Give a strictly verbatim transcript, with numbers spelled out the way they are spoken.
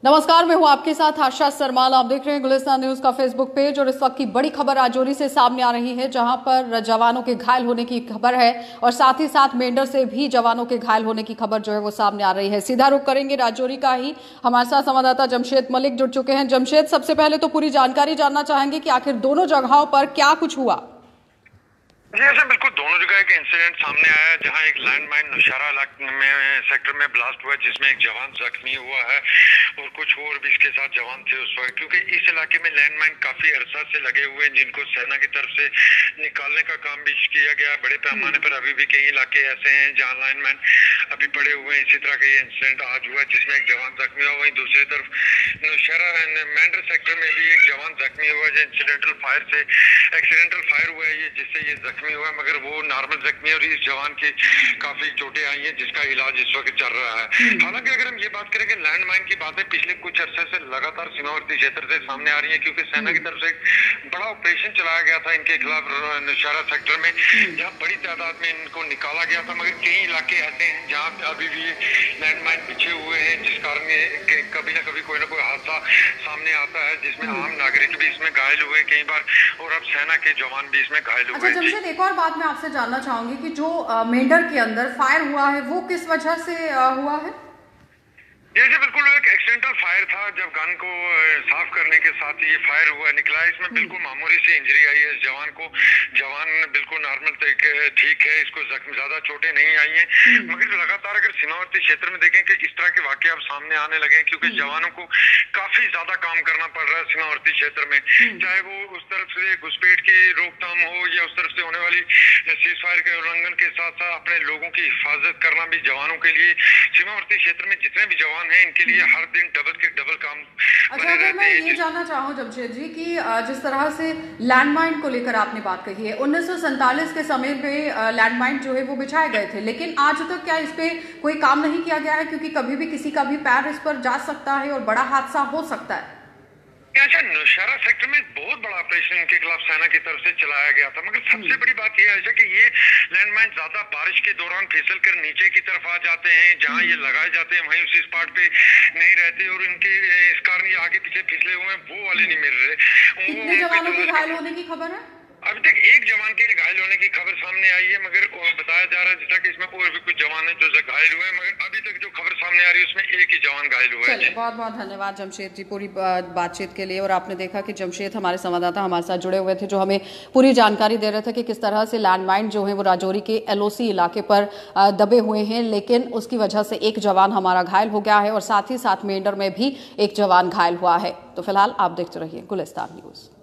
नमस्कार, मैं हूं आपके साथ आशा सरमाल। आप देख रहे हैं गुलिस्तान न्यूज का फेसबुक पेज और इस वक्त की बड़ी खबर राजौरी से सामने आ रही है, जहां पर जवानों के घायल होने की खबर है और साथ ही साथ मेंढर से भी जवानों के घायल होने की खबर जो है वो सामने आ रही है। सीधा रुख करेंगे राजौरी का ही। हमारे साथ संवाददाता जमशेद मलिक जुड़ चुके हैं। जमशेद, सबसे पहले तो पूरी जानकारी जानना चाहेंगे कि आखिर दोनों जगहों पर क्या कुछ हुआ। जी ऐसे बिल्कुल दोनों जगह एक इंसिडेंट सामने आया, जहां एक लैंडमाइन नौशहरा इलाके में सेक्टर में ब्लास्ट हुआ, जिसमें एक जवान जख्मी हुआ है और कुछ और भी इसके साथ जवान थे उस वक्त, क्योंकि इस इलाके में लैंडमाइन काफी अरसा से लगे हुए हैं, जिनको सेना की तरफ से निकालने का काम भी किया गया बड़े पैमाने पर। अभी भी कई इलाके ऐसे हैं जहाँ लैंडमाइन अभी पड़े हुए हैं। इसी तरह का ये इंसिडेंट आज हुआ जिसमें एक जवान जख्मी हुआ। वहीं दूसरी तरफ नौशहरा मेंढर सेक्टर में भी एक जवान जख्मी हुआ, जो इंसिडेंटल फायर से एक्सीडेंटल फायर हुआ है ये, जिससे ये जख्मी हुआ, मगर वो नॉर्मल जख्मी है और इस जवान की काफी चोटें आई हैं, जिसका इलाज इस वक्त चल रहा है। हालांकि अगर हम ये बात करें कि लैंडमाइन की बातें पिछले कुछ अरसे से लगातार सीमावर्ती क्षेत्र से सामने आ रही है, क्योंकि सेना की तरफ से एक बड़ा ऑपरेशन चलाया गया था इनके खिलाफ नौशहरा सेक्टर में, जहाँ बड़ी तादाद में इनको निकाला गया था। मगर कई इलाके ऐसे हैं जहाँ अभी भी लैंडमाइन पिछे हुए हैं, जिस कारण कभी ना कभी कोई ना कोई हादसा सामने आता है, जिसमें आम नागरिक भी इसमें घायल हुए कई बार और अब सेना के जवान भी इसमें घायल हुए। अच्छा जमशेद, एक और बात मैं आपसे जानना चाहूंगी कि जो मेंढर के अंदर फायर हुआ है वो किस वजह से हुआ है? ये जी बिल्कुल एक एक्सीडेंटल फायर था। जब गन को साफ करने के साथ ये फायर हुआ निकला, इसमें बिल्कुल मामूली सी इंजरी आई है इस जवान को। जवान बिल्कुल नॉर्मल ठीक है, इसको जख्म ज्यादा चोटें नहीं आई हैं। मगर लगातार अगर सीमावर्ती क्षेत्र में देखें कि इस तरह के वाकये अब सामने आने लगे हैं, क्योंकि जवानों को काफी ज्यादा काम करना पड़ रहा है सीमावर्ती क्षेत्र में, चाहे वो उस तरफ से घुसपैठ की रोकथाम हो या उस तरफ से होने वाली सीज फायर के उल्लंघन के साथ साथ अपने लोगों की हिफाजत करना भी जवानों के लिए, सीमावर्ती क्षेत्र में जितने भी जवान है इनके लिए हर दिन डबल के डबल काम। अच्छा, अगर मैं ये जानना चाहूँ जमशेद जी कि जिस तरह से लैंडमाइन को लेकर आपने बात कही है, उन्नीस सौ सैंतालीस के समय पे लैंडमाइन जो है वो बिछाए गए थे, लेकिन आज तक क्या इस पे कोई काम नहीं किया गया है? क्योंकि कभी भी किसी का भी पैर इस पर जा सकता है और बड़ा हादसा हो सकता है। अच्छा, नौशहरा सेक्टर में बहुत बड़ा ऑपरेशन इनके खिलाफ सेना की तरफ से चलाया गया था, मगर सबसे बड़ी बात यह है कि ये लैंडमाइन ज्यादा बारिश के दौरान फिसल कर नीचे की तरफ आ जाते हैं, जहां ये लगाए जाते हैं वहीं उसी स्पॉट पे नहीं रहते और इनके इस कारण ये आगे पीछे फिसले हुए हैं, वो वाले नहीं मिल रहे। कितने जवानों के घायल होने की खबर है? अभी तक एक जवान के घायल होने की खबर सामने आई है, मगर बताया जा रहा है जैसा कि इसमें और भी कुछ जवान हैं जो घायल हुए हैं, मगर अभी तक जो खबर सामने आ रही है उसमें एक ही जवान घायल हुआ है। बहुत बहुत धन्यवाद जमशेद जी पूरी बातचीत के लिए। और आपने देखा कि जमशेद हमारे संवाददाता हमारे साथ जुड़े हुए थे, जो हमें पूरी जानकारी दे रहे थे कि किस तरह से लैंडमाइन जो है वो राजौरी के एलओसी इलाके पर दबे हुए हैं, लेकिन उसकी वजह से एक जवान हमारा घायल हो गया है और साथ ही साथ मेंढर में भी एक जवान घायल हुआ है। तो फिलहाल आप देखते रहिए गुलिस्तान न्यूज।